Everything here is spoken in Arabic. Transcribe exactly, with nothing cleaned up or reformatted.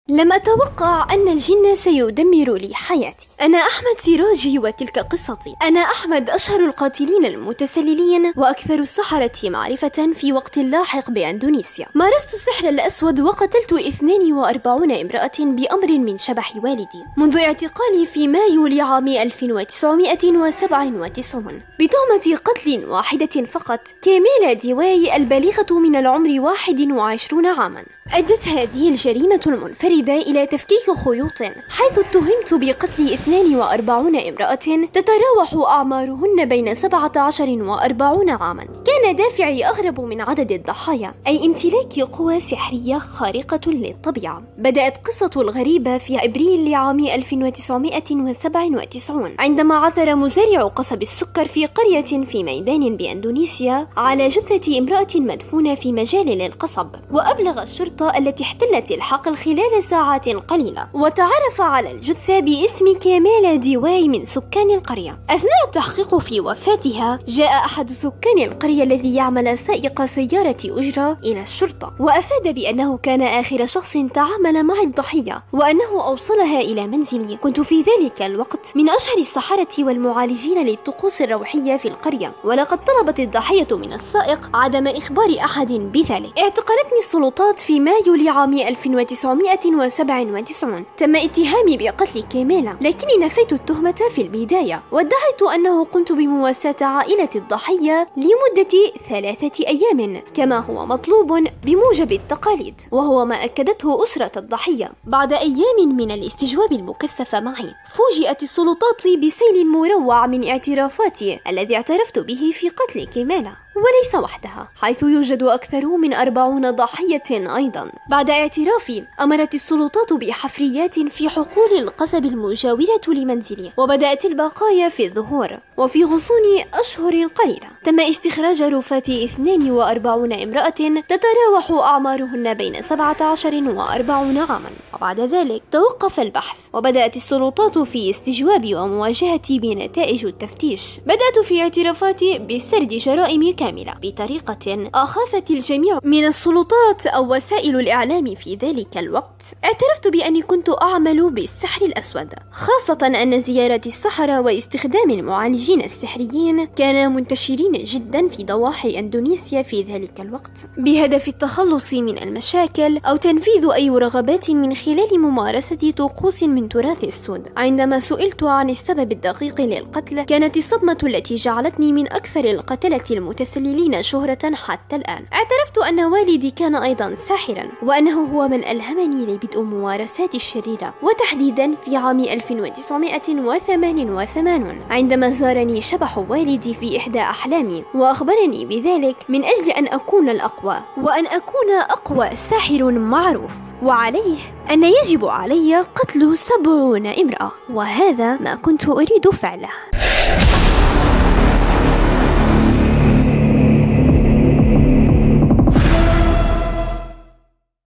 لم أتوقع أن الجن سيدمر لي حياتي. أنا أحمد سراجي وتلك قصتي. أنا أحمد أشهر القاتلين المتسللين وأكثر السحرة معرفة في وقت لاحق بأندونيسيا. مارست السحر الأسود وقتلت اثنين وأربعين امرأة بأمر من شبح والدي منذ اعتقالي في مايو لعام ألف وتسعمائة وسبعة وتسعين بتهمة قتل واحدة فقط، كاميلا ديواي البالغة من العمر واحد وعشرين عاما. أدت هذه الجريمة المنفردة إلى تفكيك خيوط، حيث اتهمت بقتل اثنين وأربعين امرأة تتراوح أعمارهن بين سبعة عشر وأربعين عاما. كان دافعي أغرب من عدد الضحايا، أي امتلاك قوى سحرية خارقة للطبيعة. بدأت قصة الغريبة في أبريل لعام ألف وتسعمائة وسبعة وتسعين عندما عثر مزارع قصب السكر في قرية في ميدان بأندونيسيا على جثة امرأة مدفونة في مجال للقصب، وأبلغ الشرطة التي احتلت الحقل خلال ساعات قليلة، وتعرف على الجثة باسم كاميلا ديواي من سكان القرية. أثناء التحقيق في وفاتها، جاء أحد سكان القرية الذي يعمل سائق سيارة أجرة إلى الشرطة، وأفاد بأنه كان آخر شخص تعامل مع الضحية، وأنه أوصلها إلى منزلي. كنت في ذلك الوقت من أشهر السحرة والمعالجين للطقوس الروحية في القرية، ولقد طلبت الضحية من السائق عدم إخبار أحد بذلك. اعتقلتني السلطات في مايو لعام ألف وتسعمائة وسبعة وتسعين. تم اتهامي بقتل كاميلا، لكني نفيت التهمة في البداية، وادعيت أنه قمت بمواساة عائلة الضحية لمدة ثلاثة أيام كما هو مطلوب بموجب التقاليد، وهو ما أكدته أسرة الضحية. بعد أيام من الاستجواب المكثف معي، فوجئت السلطات بسيل مروع من اعترافاتي الذي اعترفت به في قتل كاميلا، وليس وحدها، حيث يوجد أكثر من أربعين ضحية أيضا. بعد اعترافي، أمرت السلطات بحفريات في حقول القصب المجاورة لمنزلي، وبدأت البقايا في الظهور. وفي غصون أشهر قليلة تم استخراج رفات اثنين وأربعين امرأة تتراوح أعمارهن بين سبعة عشر وأربعين عاما. وبعد ذلك توقف البحث، وبدأت السلطات في استجوابي ومواجهتي بنتائج التفتيش. بدأت في اعترافاتي بسرد جرائم كاملة بطريقة أخافت الجميع من السلطات أو وسائل الإعلام في ذلك الوقت. اعترفت بأني كنت أعمل بالسحر الأسود، خاصة أن زيارة السحرة واستخدام المعالجين السحريين كان منتشرين جدا في ضواحي أندونيسيا في ذلك الوقت، بهدف التخلص من المشاكل أو تنفيذ أي رغبات من خلال ممارسة طقوس من تراث السود. عندما سئلت عن السبب الدقيق للقتل، كانت الصدمة التي جعلتني من أكثر القتلة المتسللين شهرة حتى الآن. اعترفت أن والدي كان أيضا ساحرا، وأنه هو من ألهمني لبدء ممارسات الشريرة، وتحديدا في عام ألف وتسعمائة وثمانية وثمانين عندما زارني شبح والدي في إحدى أحلامي، وأخبرني بذلك من أجل أن أكون الأقوى، وأن أكون أقوى ساحر معروف، وعليه أن يجب علي قتل سبعون امرأة، وهذا ما كنت أريد فعله.